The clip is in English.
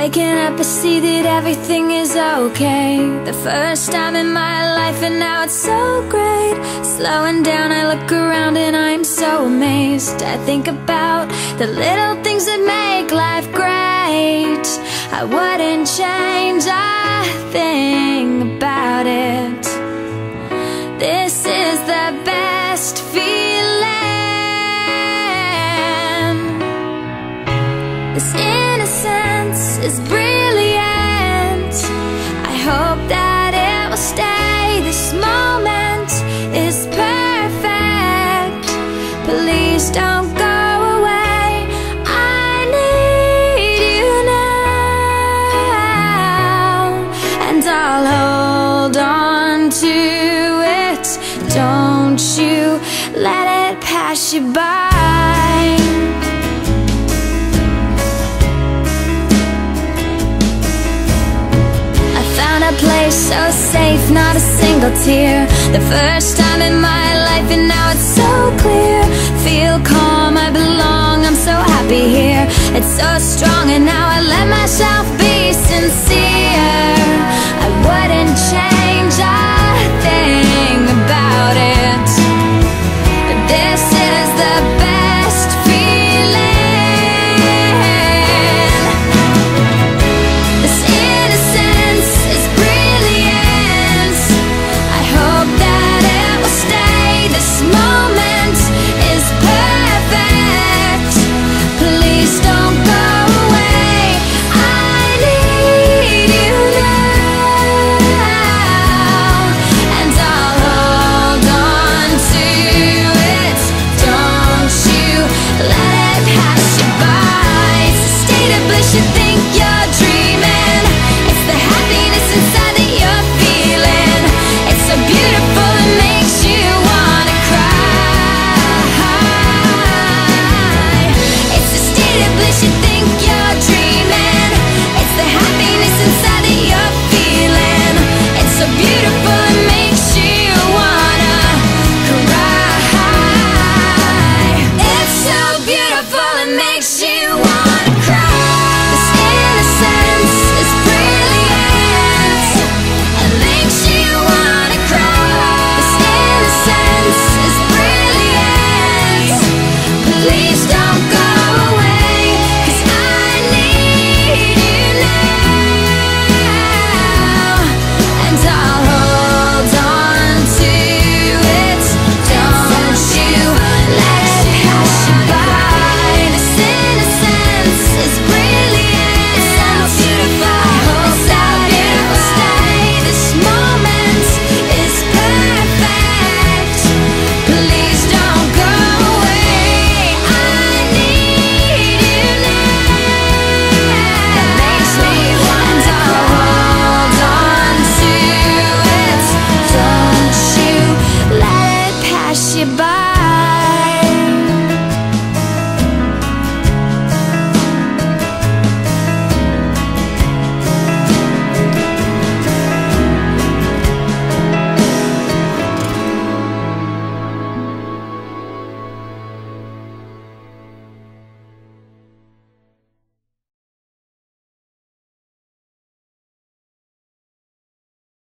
Waking up, I see that everything is okay. The first time in my life, and now it's so great. Slowing down, I look around and I'm so amazed. I think about the little things that make life great. I wouldn't change a thing about it. This is the best feeling. This innocence is brilliant. I hope that it will stay. This moment is perfect. Please don't go away. I need you now, and I'll hold on to it. Don't you let it pass you by. A place so safe, not a single tear. The first time in my life, and now it's so clear. Feel calm, I belong, I'm so happy here. It's so strong, and now I let myself be sincere. I wouldn't change